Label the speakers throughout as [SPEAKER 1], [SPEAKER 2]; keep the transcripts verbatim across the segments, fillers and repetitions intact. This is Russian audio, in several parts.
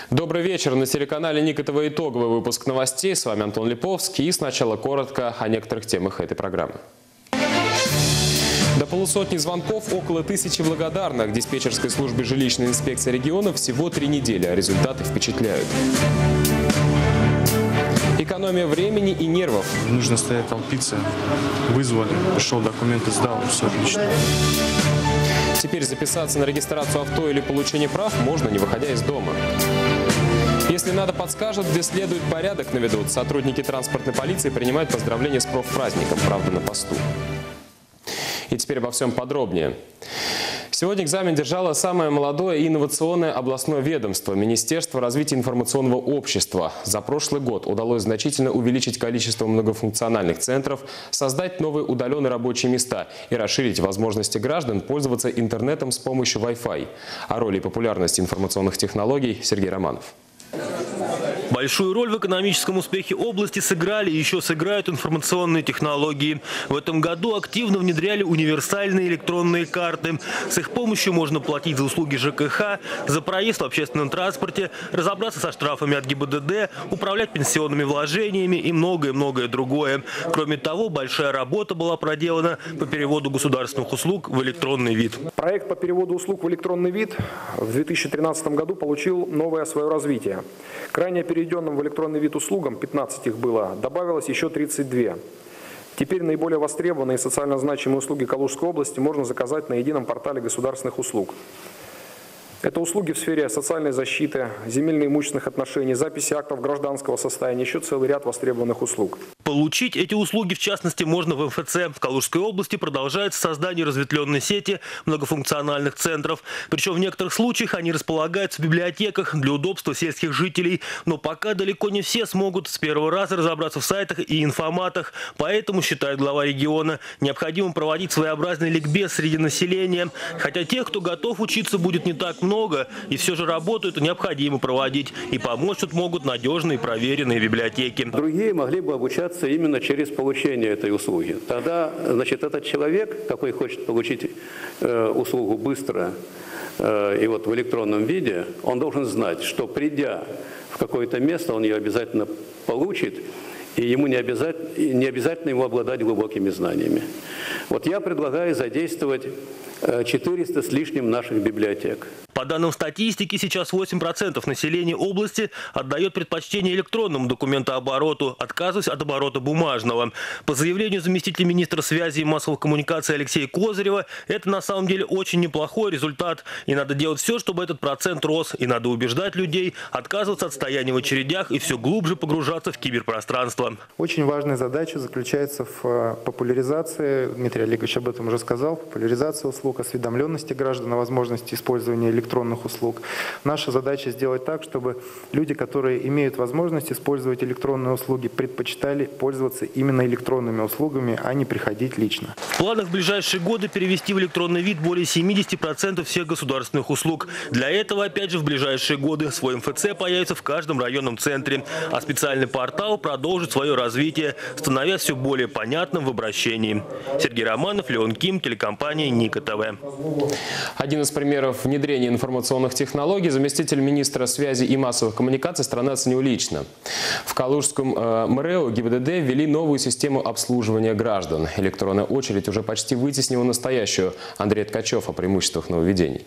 [SPEAKER 1] Добрый вечер. На телеканале Ник ТВ итоговый выпуск новостей. С вами Антон Липовский. И сначала коротко о некоторых темах этой программы. До полусотни звонков, около тысячи благодарных. Диспетчерской службе жилищной инспекции региона всего три недели, а результаты впечатляют. Экономия времени и нервов.
[SPEAKER 2] Нужно стоять, толпиться. Вызвали, пришел, документы сдал, все отлично.
[SPEAKER 1] Теперь записаться на регистрацию авто или получение прав можно, не выходя из дома. Если надо, подскажут, где следует, порядок наведут. Сотрудники транспортной полиции принимают поздравления с профпраздником, правда, на посту. И теперь обо всем подробнее. Сегодня экзамен держало самое молодое и инновационное областное ведомство – Министерство развития информационного общества. За прошлый год удалось значительно увеличить количество многофункциональных центров, создать новые удаленные рабочие места и расширить возможности граждан пользоваться интернетом с помощью Wi-Fi. О роли и популярности информационных технологий Сергей Романов.
[SPEAKER 3] Большую роль в экономическом успехе области сыграли и еще сыграют информационные технологии. В этом году активно внедряли универсальные электронные карты. С их помощью можно платить за услуги ЖКХ, за проезд в общественном транспорте, разобраться со штрафами от ГИБДД, управлять пенсионными вложениями и многое-многое другое. Кроме того, большая работа была проделана по переводу государственных услуг в электронный вид.
[SPEAKER 4] Проект по переводу услуг в электронный вид в две тысячи тринадцатом году получил новое свое развитие. К ранее переведенным в электронный вид услугам, пятнадцать их было, добавилось еще тридцать две. Теперь наиболее востребованные и социально значимые услуги Калужской области можно заказать на едином портале государственных услуг. Это услуги в сфере социальной защиты, земельно-имущественных отношений, записи актов гражданского состояния, еще целый ряд востребованных услуг.
[SPEAKER 3] Получить эти услуги, в частности, можно в эм эф цэ. В Калужской области продолжается создание разветвленной сети многофункциональных центров. Причем в некоторых случаях они располагаются в библиотеках для удобства сельских жителей. Но пока далеко не все смогут с первого раза разобраться в сайтах и информатах. Поэтому, считает глава региона, необходимо проводить своеобразный ликбез среди населения. Хотя тех, кто готов учиться, будет не так много. много, и все же работу эту необходимо проводить. И помочь тут могут надежные проверенные библиотеки.
[SPEAKER 5] Другие могли бы обучаться именно через получение этой услуги. Тогда, значит, этот человек, какой хочет получить э, услугу быстро э, и вот в электронном виде, он должен знать, что придя в какое-то место, он ее обязательно получит, и ему не обязательно, не обязательно ему обладать глубокими знаниями. Вот я предлагаю задействовать четыреста с лишним наших библиотек.
[SPEAKER 3] По данным статистики, сейчас восемь процентов населения области отдает предпочтение электронному документообороту, отказываясь от оборота бумажного. По заявлению заместителя министра связи и массовых коммуникаций Алексея Козырева, это на самом деле очень неплохой результат. И надо делать все, чтобы этот процент рос. И надо убеждать людей отказываться от стояния в очередях и все глубже погружаться в киберпространство.
[SPEAKER 6] Очень важная задача заключается в популяризации, Дмитрий Олегович об этом уже сказал, популяризации услуг, осведомленности граждан о возможности использования электронных электронных услуг. Наша задача сделать так, чтобы люди, которые имеют возможность использовать электронные услуги, предпочитали пользоваться именно электронными услугами, а не приходить лично.
[SPEAKER 3] В планах в ближайшие годы перевести в электронный вид более семидесяти процентов всех государственных услуг. Для этого, опять же, в ближайшие годы свой эм эф цэ появится в каждом районном центре, а специальный портал продолжит свое развитие, становясь все более понятным в обращении. Сергей Романов, Леон Ким, телекомпания Ник ТВ.
[SPEAKER 1] Один из примеров внедрения информационных технологий заместитель министра связи и массовых коммуникаций страны оценил лично. В Калужском э, МРЭО ГИБДД ввели новую систему обслуживания граждан. Электронная очередь уже почти вытеснила настоящую. Андрей Ткачев о преимуществах нововведений.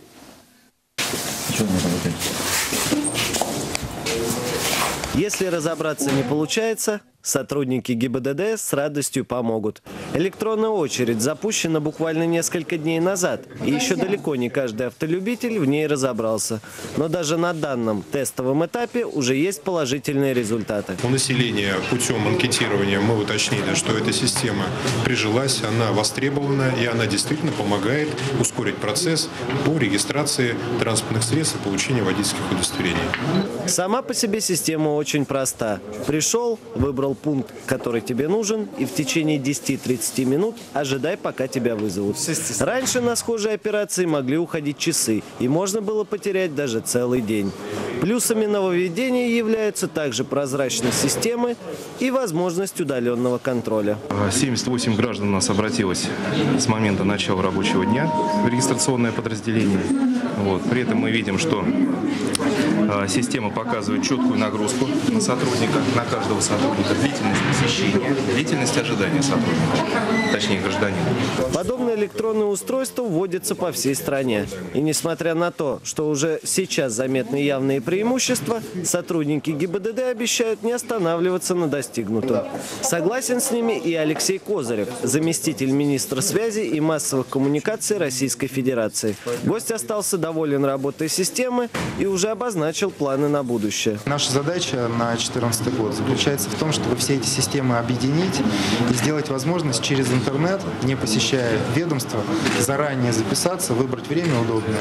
[SPEAKER 7] Если разобраться не получается, сотрудники ГИБДД с радостью помогут. Электронная очередь запущена буквально несколько дней назад, и еще далеко не каждый автолюбитель в ней разобрался. Но даже на данном тестовом этапе уже есть положительные результаты.
[SPEAKER 8] У населения путем анкетирования мы уточнили, что эта система прижилась, она востребована, и она действительно помогает ускорить процесс по регистрации транспортных средств и получению водительских удостоверений.
[SPEAKER 7] Сама по себе система очень проста. Пришел, выбрал пункт, который тебе нужен, и в течение десяти-тридцати минут ожидай, пока тебя вызовут. Раньше на схожие операции могли уходить часы, и можно было потерять даже целый день. Плюсами нововведения являются также прозрачность системы и возможность удаленного контроля.
[SPEAKER 2] семьдесят восемь граждан у нас обратилось с момента начала рабочего дня в регистрационное подразделение. Вот. При этом мы видим, что
[SPEAKER 9] Система показывает четкую нагрузку на сотрудника, на каждого сотрудника, длительность посещения, длительность ожидания сотрудника, точнее гражданина.
[SPEAKER 7] Подобное электронное устройство вводится по всей стране. И несмотря на то, что уже сейчас заметны явные преимущества, сотрудники ГИБДД обещают не останавливаться на достигнутом. Согласен с ними и Алексей Козырев, заместитель министра связи и массовых коммуникаций Российской Федерации. Гость остался доволен работой системы и уже обозначил планы на будущее.
[SPEAKER 6] Наша задача на две тысячи четырнадцатый год заключается в том, чтобы все эти системы объединить и сделать возможность через интернет, не посещая ведомства, заранее записаться, выбрать время удобное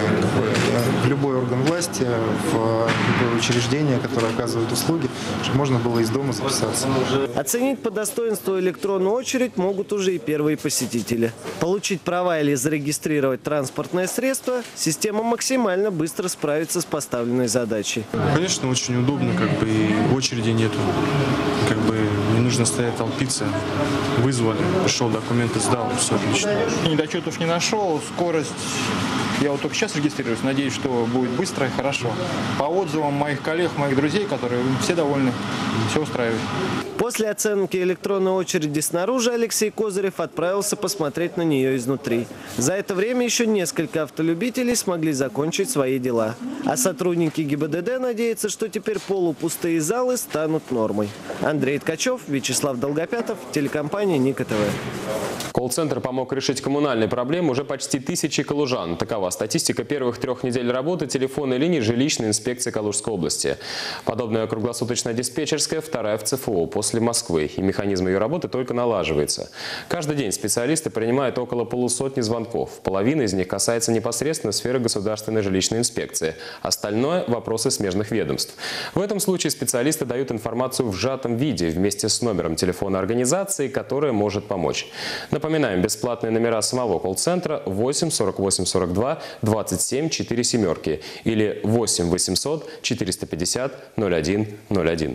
[SPEAKER 6] в любой орган власти, в любое учреждение, которое оказывает услуги, чтобы можно было из дома записаться.
[SPEAKER 7] Оценить по достоинству электронную очередь могут уже и первые посетители. Получить права или зарегистрировать транспортное средство система максимально быстро справится с поставленной задачей.
[SPEAKER 2] Конечно, очень удобно, как бы и очереди нету, как бы не нужно стоять толпиться. Вызвали, пришел, документы сдал, все отлично.
[SPEAKER 10] Недочетов не нашел, скорость. Я вот только сейчас регистрируюсь, надеюсь, что будет быстро и хорошо. По отзывам моих коллег, моих друзей, которые все довольны, все устраивает.
[SPEAKER 7] После оценки электронной очереди снаружи Алексей Козырев отправился посмотреть на нее изнутри. За это время еще несколько автолюбителей смогли закончить свои дела. А сотрудники ГИБДД надеются, что теперь полупустые залы станут нормой. Андрей Ткачев, Вячеслав Долгопятов, телекомпания Ника ТВ.
[SPEAKER 1] Колл-центр помог решить коммунальные проблемы уже почти тысячи калужан. Такова статистика первых трех недель работы телефонной линии жилищной инспекции Калужской области. Подобная круглосуточная диспетчерская вторая в ЦФО после Москвы, и механизм ее работы только налаживается. Каждый день специалисты принимают около полусотни звонков. Половина из них касается непосредственно сферы государственной жилищной инспекции. Остальное – вопросы смежных ведомств. В этом случае специалисты дают информацию в сжатом виде вместе с номером телефона организации, которая может помочь. Напоминаем, бесплатные номера самого колл-центра восемь сорок восемь сорок два двадцать семь четыре семерки или восемь восемьсот четыреста пятьдесят ноль один ноль один.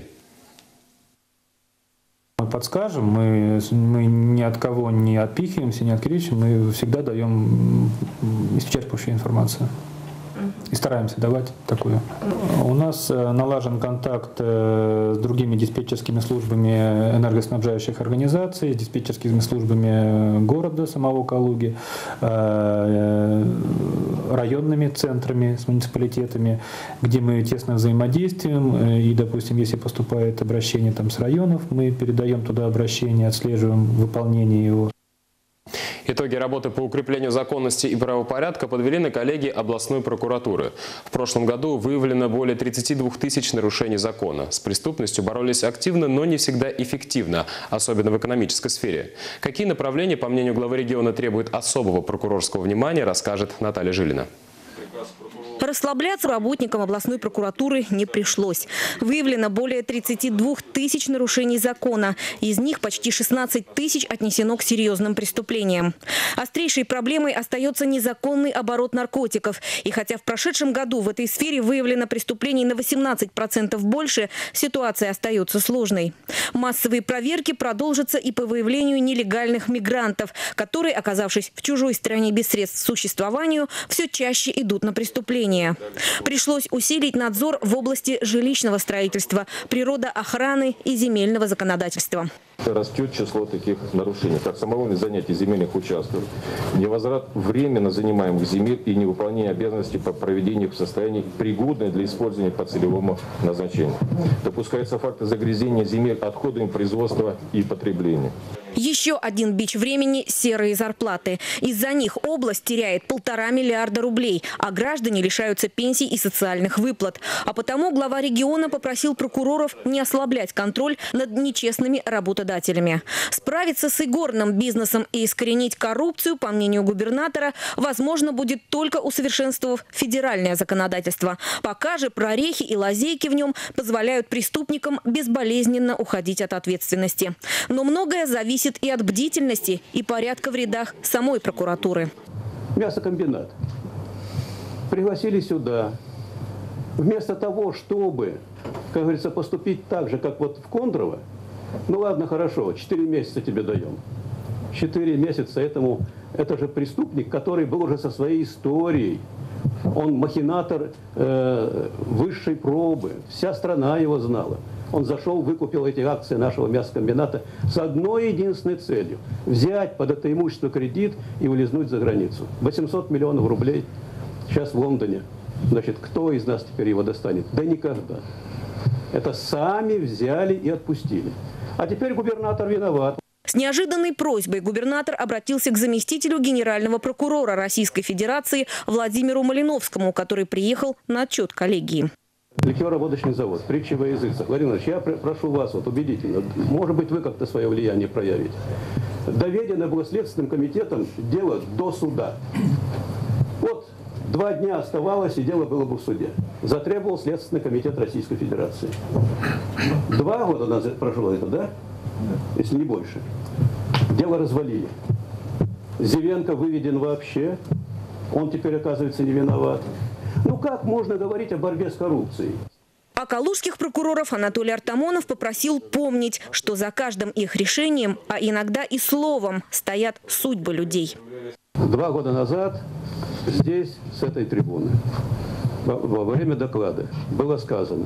[SPEAKER 11] Мы подскажем, мы, мы ни от кого не отпихиваемся, не открещиваем, мы всегда даем исчерпывающую информацию. И стараемся давать такую. У нас налажен контакт с другими диспетчерскими службами энергоснабжающих организаций, с диспетчерскими службами города самого Калуги, районными центрами, с муниципалитетами, где мы тесно взаимодействуем. И, допустим, если поступает обращение там, с районов, мы передаем туда обращение, отслеживаем выполнение его.
[SPEAKER 1] Итоги работы по укреплению законности и правопорядка подвели на коллегии областной прокуратуры. В прошлом году выявлено более тридцати двух тысяч нарушений закона. С преступностью боролись активно, но не всегда эффективно, особенно в экономической сфере. Какие направления, по мнению главы региона, требуют особого прокурорского внимания, расскажет Наталья Жилина.
[SPEAKER 12] Расслабляться работникам областной прокуратуры не пришлось. Выявлено более тридцати двух тысяч нарушений закона. Из них почти шестнадцать тысяч отнесено к серьезным преступлениям. Острейшей проблемой остается незаконный оборот наркотиков. И хотя в прошедшем году в этой сфере выявлено преступлений на восемнадцать процентов больше, ситуация остается сложной. Массовые проверки продолжатся и по выявлению нелегальных мигрантов, которые, оказавшись в чужой стране без средств к существованию, все чаще идут на преступления. Пришлось усилить надзор в области жилищного строительства, природоохраны и земельного законодательства.
[SPEAKER 13] Растет число таких нарушений, как самовольное занятие земельных участков, невозврат временно занимаемых земель и невыполнение обязанностей по проведению в состоянии пригодное для использования по целевому назначению. Допускаются факты загрязнения земель отходами производства и потребления.
[SPEAKER 12] Еще один бич времени – серые зарплаты. Из-за них область теряет полтора миллиарда рублей, а граждане лишаются пенсий и социальных выплат. А потому глава региона попросил прокуроров не ослаблять контроль над нечестными работодателями. Справиться с игорным бизнесом и искоренить коррупцию, по мнению губернатора, возможно будет только усовершенствовав федеральное законодательство. Пока же прорехи и лазейки в нем позволяют преступникам безболезненно уходить от ответственности. Но многое зависит и от бдительности, и порядка в рядах самой прокуратуры.
[SPEAKER 5] Мясокомбинат. Пригласили сюда. Вместо того, чтобы, как говорится, поступить так же, как вот в Кондрово, ну ладно, хорошо, четыре месяца тебе даем. Четыре месяца этому, это же преступник, который был уже со своей историей. Он махинатор э, высшей пробы. Вся страна его знала. Он зашел, выкупил эти акции нашего мясокомбината с одной единственной целью – взять под это имущество кредит и улизнуть за границу. восемьсот миллионов рублей сейчас в Лондоне. Значит, кто из нас теперь его достанет? Да никогда. Это сами взяли и отпустили. А теперь губернатор виноват.
[SPEAKER 12] С неожиданной просьбой губернатор обратился к заместителю генерального прокурора Российской Федерации Владимиру Малиновскому, который приехал на отчет коллегии.
[SPEAKER 5] Ликероводочный завод, притча во языцах. Владимир Ильич, я прошу вас вот убедительно, может быть, вы как-то свое влияние проявите. Доведено было Следственным комитетом дело до суда. Вот два дня оставалось, и дело было бы в суде. Затребовал Следственный комитет Российской Федерации. Два года назад прошло это, да? Если не больше. Дело развалили. Зивенко выведен вообще. Он теперь, оказывается, не виноват. Ну как можно говорить о борьбе с коррупцией?
[SPEAKER 12] А калужских прокуроров Анатолий Артамонов попросил помнить, что за каждым их решением, а иногда и словом, стоят судьбы людей.
[SPEAKER 5] Два года назад здесь, с этой трибуны, во время доклада было сказано: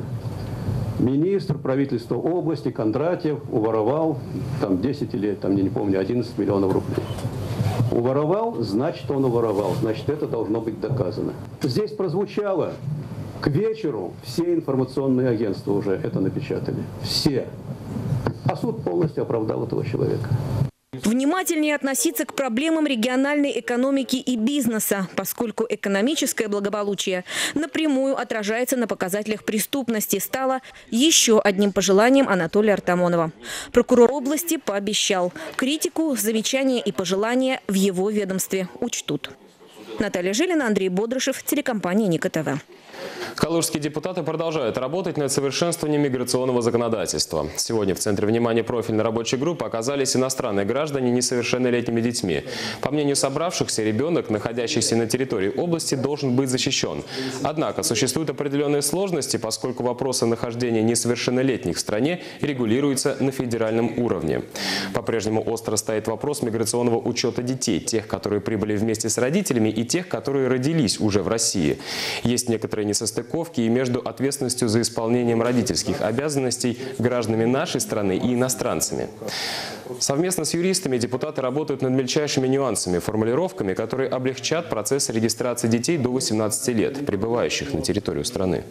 [SPEAKER 5] министр правительства области Кондратьев уворовал там десять или, там, я не помню, одиннадцать миллионов рублей. Уворовал, значит, он уворовал, значит, это должно быть доказано. Здесь прозвучало: к вечеру все информационные агентства уже это напечатали. Все. А суд полностью оправдал этого человека.
[SPEAKER 12] Внимательнее относиться к проблемам региональной экономики и бизнеса, поскольку экономическое благополучие напрямую отражается на показателях преступности, стало еще одним пожеланием Анатолия Артамонова. Прокурор области пообещал: критику, замечания и пожелания в его ведомстве учтут. Наталья Жилина, Андрей Бодрышев, телекомпания Ника ТВ.
[SPEAKER 1] Калужские депутаты продолжают работать над совершенствованием миграционного законодательства. Сегодня в центре внимания профильной рабочей группы оказались иностранные граждане несовершеннолетними детьми. По мнению собравшихся, ребенок, находящийся на территории области, должен быть защищен. Однако существуют определенные сложности, поскольку вопросы нахождения несовершеннолетних в стране регулируются на федеральном уровне. По-прежнему остро стоит вопрос миграционного учета детей, тех, которые прибыли вместе с родителями, и тех, которые родились уже в России. Есть некоторые несостыковки и между ответственностью за исполнением родительских обязанностей гражданами нашей страны и иностранцами. Совместно с юристами депутаты работают над мельчайшими нюансами, формулировками, которые облегчат процесс регистрации детей до восемнадцати лет, прибывающих на территорию страны.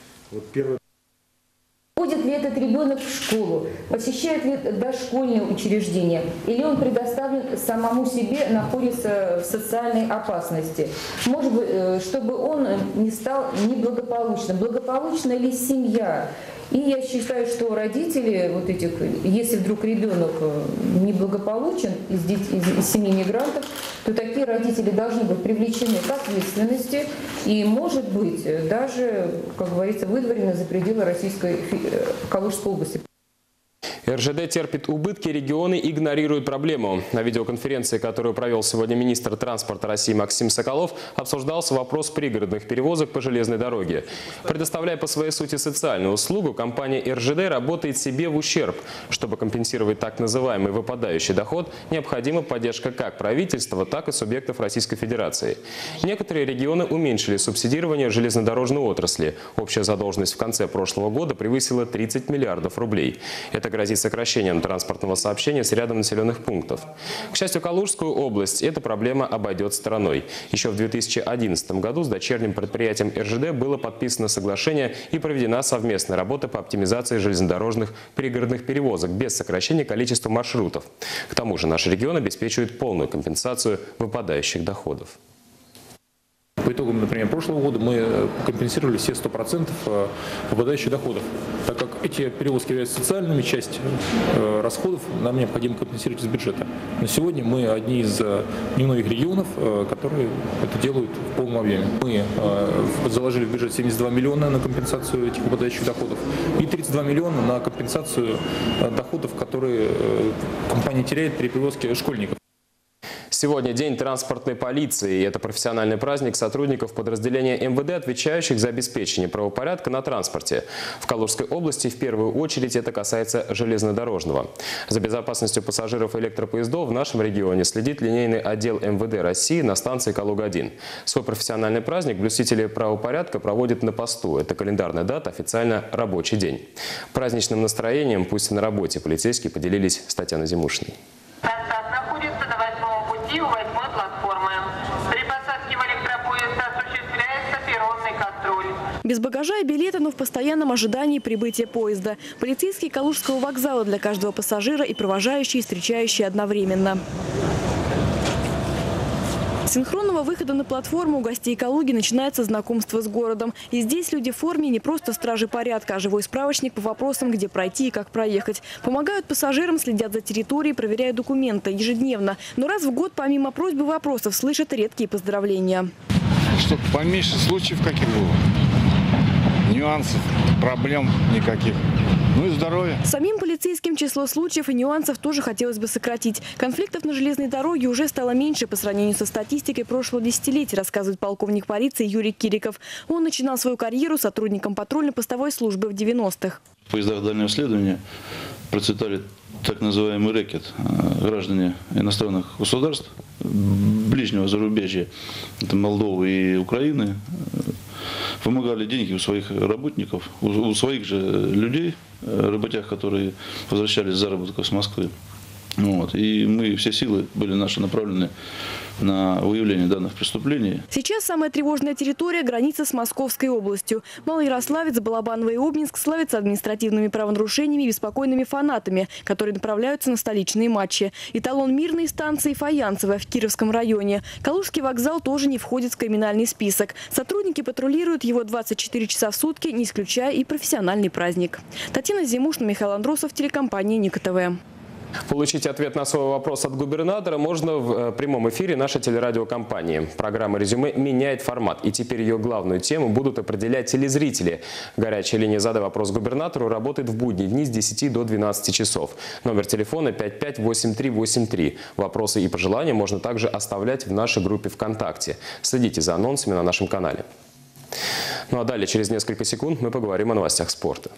[SPEAKER 14] Ходит ли этот ребенок в школу, посещает ли дошкольные учреждения, или он предоставлен самому себе, находится в социальной опасности. Может быть, чтобы он не стал неблагополучным. Благополучна ли семья? И я считаю, что родители вот этих, если вдруг ребенок неблагополучен из, из, из семьи мигрантов, то такие родители должны быть привлечены к ответственности и, может быть, даже, как говорится, выдворены за пределы Российской Калужской области.
[SPEAKER 1] эр жэ дэ терпит убытки, регионы игнорируют проблему. На видеоконференции, которую провел сегодня министр транспорта России Максим Соколов, обсуждался вопрос пригородных перевозок по железной дороге. Предоставляя по своей сути социальную услугу, компания эр жэ дэ работает себе в ущерб. Чтобы компенсировать так называемый выпадающий доход, необходима поддержка как правительства, так и субъектов Российской Федерации. Некоторые регионы уменьшили субсидирование железнодорожной отрасли. Общая задолженность в конце прошлого года превысила тридцать миллиардов рублей. Это грозит сокращением транспортного сообщения с рядом населенных пунктов. К счастью, Калужскую область эта проблема обойдет стороной. Еще в две тысячи одиннадцатом году с дочерним предприятием эр жэ дэ было подписано соглашение и проведена совместная работа по оптимизации железнодорожных пригородных перевозок без сокращения количества маршрутов. К тому же наш регион обеспечивает полную компенсацию выпадающих доходов.
[SPEAKER 15] По итогам, например, прошлого года мы компенсировали все сто процентов выпадающих доходов. Так как эти перевозки являются социальными, часть расходов нам необходимо компенсировать из бюджета. На сегодня мы одни из немногих регионов, которые это делают в полном объеме. Мы заложили в бюджет семьдесят два миллиона на компенсацию этих выпадающих доходов и тридцать два миллиона на компенсацию доходов, которые компания теряет при перевозке школьников.
[SPEAKER 1] Сегодня день транспортной полиции. И это профессиональный праздник сотрудников подразделения эм вэ дэ, отвечающих за обеспечение правопорядка на транспорте. В Калужской области в первую очередь это касается железнодорожного. За безопасностью пассажиров электропоездов в нашем регионе следит линейный отдел эм вэ дэ России на станции Калуга один. Свой профессиональный праздник блюстители правопорядка проводят на посту. Это календарная дата, официально рабочий день. Праздничным настроением, пусть и на работе, полицейские поделились с Татьяной Зимушиной.
[SPEAKER 16] Состав находится на восьмом пути у восьмой платформы. При посадке в электропоезд осуществляется перронный контроль.
[SPEAKER 17] Без багажа и билета, но в постоянном ожидании прибытия поезда. Полицейские Калужского вокзала для каждого пассажира и провожающие, и встречающие одновременно. С синхронного выхода на платформу у гостей Калуги начинается знакомство с городом. И здесь люди в форме не просто стражи порядка, а живой справочник по вопросам, где пройти и как проехать. Помогают пассажирам, следят за территорией, проверяют документы ежедневно. Но раз в год, помимо просьб и вопросов, слышат редкие поздравления.
[SPEAKER 18] Чтобы поменьше случаев каких было. Нюансов, проблем никаких. Ну и здоровья.
[SPEAKER 17] Самим полицейским число случаев и нюансов тоже хотелось бы сократить. Конфликтов на железной дороге уже стало меньше по сравнению со статистикой прошлого десятилетия, рассказывает полковник полиции Юрий Кириков. Он начинал свою карьеру сотрудником патрульно-постовой службы в девяностых.
[SPEAKER 19] В поездах дальнего следования процветали так называемый рэкет. Граждане иностранных государств, ближнего зарубежья, это Молдовы и Украины, вымогали деньги у своих работников, у своих же людей, работяг, которые возвращались с заработков с Москвы. Вот. И мы, все силы были наши направлены на выявление данных преступлений.
[SPEAKER 17] Сейчас самая тревожная территория – граница с Московской областью. Малоярославец, Балабаново и Обнинск славятся административными правонарушениями и беспокойными фанатами, которые направляются на столичные матчи. Эталон мирной станции Фаянцево в Кировском районе. Калужский вокзал тоже не входит в криминальный список. Сотрудники патрулируют его двадцать четыре часа в сутки, не исключая и профессиональный праздник. Татьяна Зимушина, Михаил Андросов, телекомпания Ника ТВ.
[SPEAKER 1] Получить ответ на свой вопрос от губернатора можно в прямом эфире нашей телерадиокомпании. Программа «Резюме» меняет формат, и теперь ее главную тему будут определять телезрители. Горячая линия «Задай вопрос губернатору» работает в будние дни с десяти до двенадцати часов. Номер телефона пять пять восемь три восемь три. Вопросы и пожелания можно также оставлять в нашей группе ВКонтакте. Следите за анонсами на нашем канале. Ну а далее, через несколько секунд, мы поговорим о новостях спорта.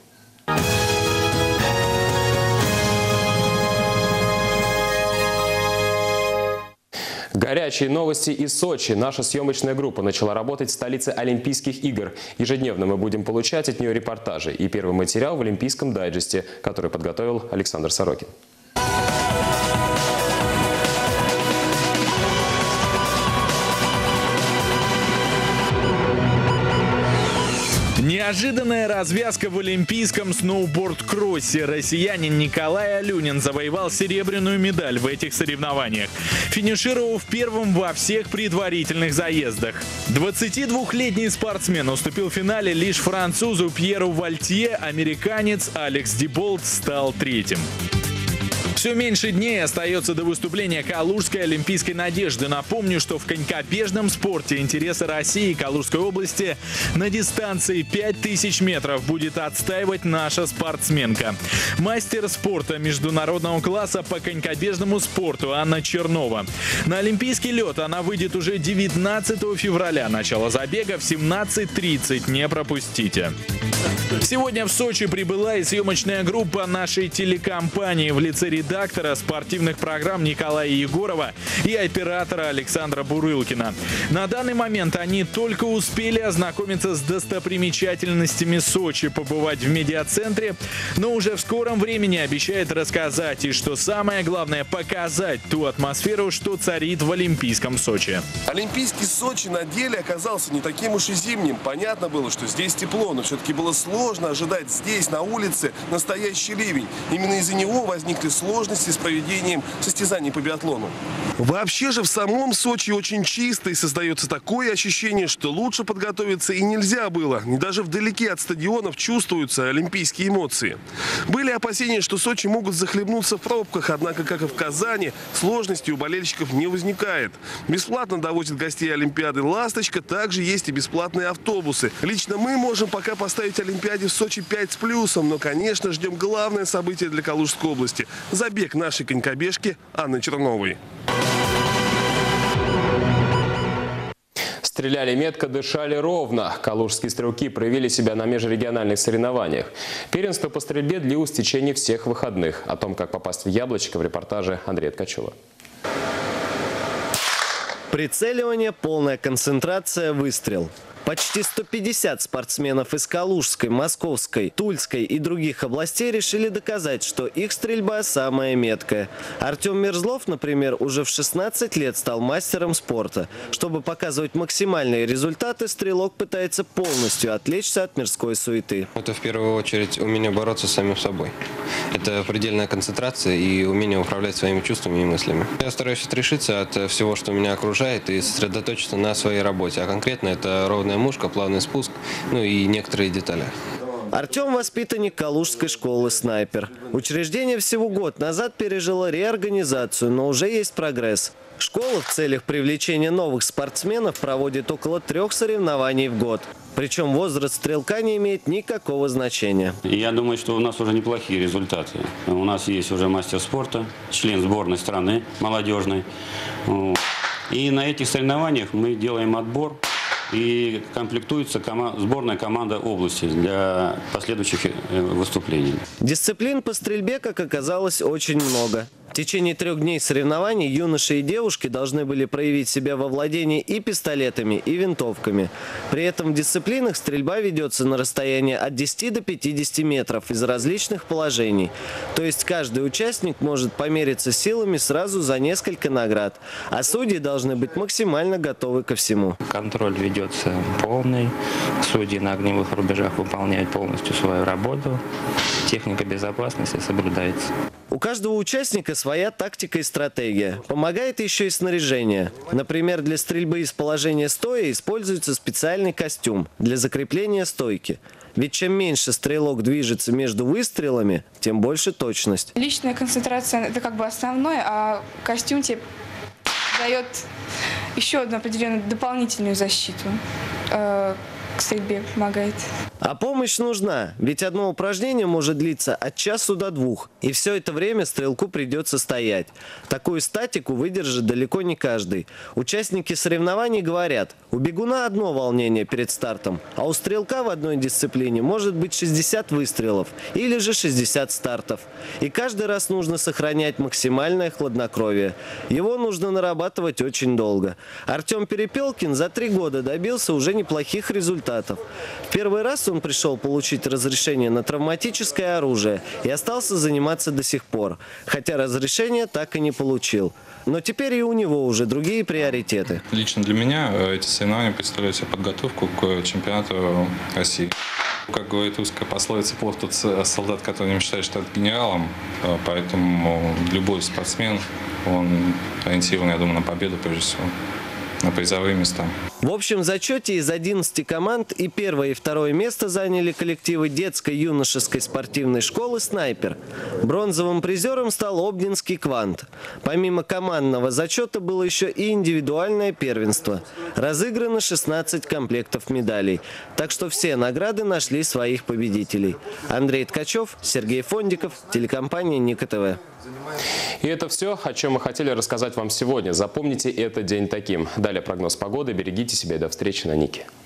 [SPEAKER 1] Горячие новости из Сочи. Наша съемочная группа начала работать в столице Олимпийских игр. Ежедневно мы будем получать от нее репортажи и первый материал в Олимпийском дайджесте, который подготовил Александр Сорокин.
[SPEAKER 20] Неожиданная развязка в олимпийском сноуборд-кроссе. Россиянин Николай Алюнин завоевал серебряную медаль в этих соревнованиях, финишировав первым во всех предварительных заездах. двадцатидвухлетний спортсмен уступил в финале лишь французу Пьеру Вальтье, американец Алекс Диболт стал третьим. Все меньше дней остается до выступления Калужской олимпийской надежды. Напомню, что в конькобежном спорте интересы России и Калужской области на дистанции пять тысяч метров будет отстаивать наша спортсменка. Мастер спорта международного класса по конькобежному спорту Анна Чернова. На олимпийский лед она выйдет уже девятнадцатого февраля. Начало забега в семнадцать тридцать. Не пропустите. Сегодня в Сочи прибыла и съемочная группа нашей телекомпании в лице редактора спортивных программ Николая Егорова и оператора Александра Бурылкина. На данный момент они только успели ознакомиться с достопримечательностями Сочи, побывать в медиацентре, но уже в скором времени обещает рассказать и, что самое главное, показать ту атмосферу, что царит в Олимпийском Сочи.
[SPEAKER 21] Олимпийский Сочи на деле оказался не таким уж и зимним. Понятно было, что здесь тепло, но все-таки было сложно ожидать здесь, на улице, настоящий ливень. Именно из-за него возникли сложности с проведением состязаний по биатлону. Вообще же в самом Сочи очень чисто, и создается такое ощущение, что лучше подготовиться и нельзя было. И даже вдалеке от стадионов чувствуются олимпийские эмоции. Были опасения, что Сочи могут захлебнуться в пробках, однако, как и в Казани, сложностей у болельщиков не возникает. Бесплатно довозят гостей Олимпиады «Ласточка», также есть и бесплатные автобусы. Лично мы можем пока поставить Олимпиаде в Сочи пять с плюсом, но, конечно, ждем главное событие для Калужской области – забег нашей конькобежки Анны Черновой.
[SPEAKER 1] Стреляли метко, дышали ровно. Калужские стрелки проявили себя на межрегиональных соревнованиях. Первенство по стрельбе длилось в течение всех выходных. О том, как попасть в яблочко, в репортаже Андрея Ткачева.
[SPEAKER 7] Прицеливание, полная концентрация, выстрел. Почти сто пятьдесят спортсменов из Калужской, Московской, Тульской и других областей решили доказать, что их стрельба самая меткая. Артем Мерзлов, например, уже в шестнадцать лет стал мастером спорта. Чтобы показывать максимальные результаты, стрелок пытается полностью отвлечься от мирской суеты.
[SPEAKER 4] Это в первую очередь умение бороться с самим собой. Это предельная концентрация и умение управлять своими чувствами и мыслями. Я стараюсь отрешиться от всего, что меня окружает, и сосредоточиться на своей работе. А конкретно это ровная мушка, плавный спуск, ну и некоторые детали.
[SPEAKER 7] Артем – воспитанник Калужской школы «Снайпер». Учреждение всего год назад пережило реорганизацию, но уже есть прогресс. Школа в целях привлечения новых спортсменов проводит около трех соревнований в год. Причем возраст стрелка не имеет никакого значения.
[SPEAKER 22] Я думаю, что у нас уже неплохие результаты. У нас есть уже мастер спорта, член сборной страны молодежной. И на этих соревнованиях мы делаем отбор. И комплектуется кома- сборная команда области для последующих выступлений.
[SPEAKER 7] Дисциплин по стрельбе, как оказалось, очень много. В течение трех дней соревнований юноши и девушки должны были проявить себя во владении и пистолетами, и винтовками. При этом в дисциплинах стрельба ведется на расстоянии от десяти до пятидесяти метров из различных положений. То есть каждый участник может помериться силами сразу за несколько наград. А судьи должны быть максимально готовы ко всему.
[SPEAKER 23] Контроль ведется полный. Судьи на огневых рубежах выполняют полностью свою работу. Техника безопасности соблюдается.
[SPEAKER 7] У каждого участника своя тактика и стратегия. Помогает еще и снаряжение. Например, для стрельбы из положения стоя используется специальный костюм для закрепления стойки. Ведь чем меньше стрелок движется между выстрелами, тем больше точность.
[SPEAKER 24] Личная концентрация – это как бы основное, а костюм тебе дает еще одну определенную дополнительную защиту. К стрельбе помогает.
[SPEAKER 7] А помощь нужна, ведь одно упражнение может длиться от часу до двух. И все это время стрелку придется стоять. Такую статику выдержит далеко не каждый. Участники соревнований говорят, у бегуна одно волнение перед стартом, а у стрелка в одной дисциплине может быть шестьдесят выстрелов или же шестьдесят стартов. И каждый раз нужно сохранять максимальное хладнокровие. Его нужно нарабатывать очень долго. Артем Перепелкин за три года добился уже неплохих результатов. В первый раз он пришел получить разрешение на травматическое оружие и остался заниматься до сих пор, хотя разрешение так и не получил. Но теперь и у него уже другие приоритеты.
[SPEAKER 25] Лично для меня эти соревнования представляют себе подготовку к чемпионату России. Как говорит русская пословица, плох тот солдат, который не мечтает стать генералом, поэтому любой спортсмен, он ориентирован, я думаю, на победу прежде всего, на призовые места.
[SPEAKER 7] В общем зачете из одиннадцати команд и первое и второе место заняли коллективы детской юношеской спортивной школы «Снайпер». Бронзовым призером стал Обнинский «Квант». Помимо командного зачета было еще и индивидуальное первенство. Разыграно шестнадцать комплектов медалей. Так что все награды нашли своих победителей. Андрей Ткачев, Сергей Фондиков, телекомпания Ника ТВ.
[SPEAKER 1] И это все, о чем мы хотели рассказать вам сегодня. Запомните этот день таким. Далее прогноз погоды. Берегите себя и до встречи на Нике.